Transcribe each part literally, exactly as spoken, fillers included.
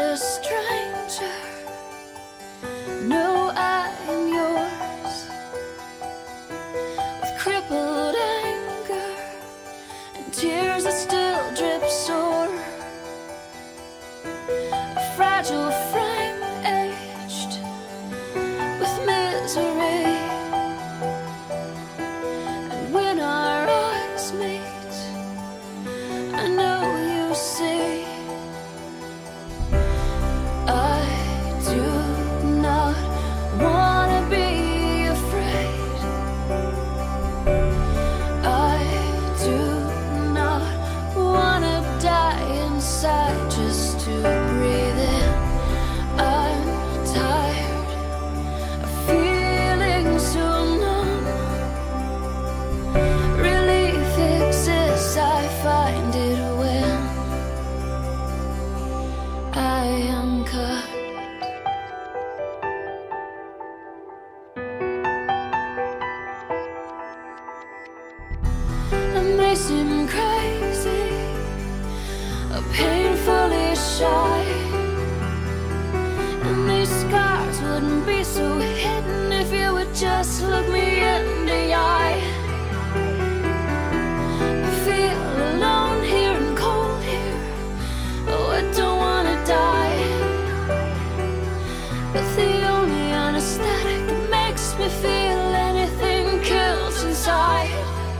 a stranger. No, I am yours. With crippled anger and tears that still drip sore, a fragile frame aged with misery. And when our eyes meet, I know you see. I do not wanna be afraid. I do not wanna die inside just to breathe in. I'm tired of feeling so numb. Relief exists, I find it when I am cut. I may seem crazy, or painfully shy, and these scars wouldn't be so hidden if you would just look me in the eye. I feel alone here and cold here. Oh, I don't wanna die, but the only anesthetic that makes me feel anything kills inside.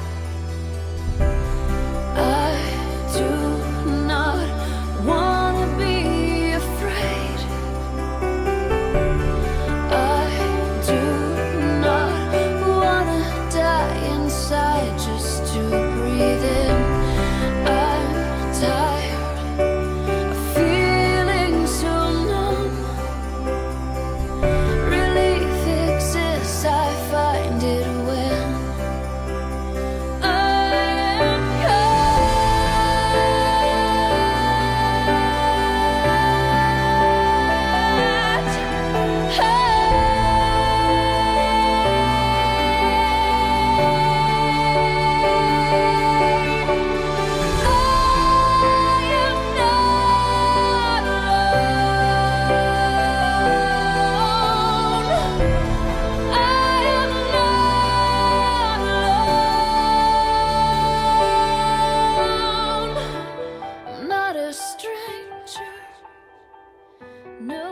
I do not wanna be afraid. I do not wanna die inside just to breathe in. I'm tired of feeling so numb. Relief exists, I find it when no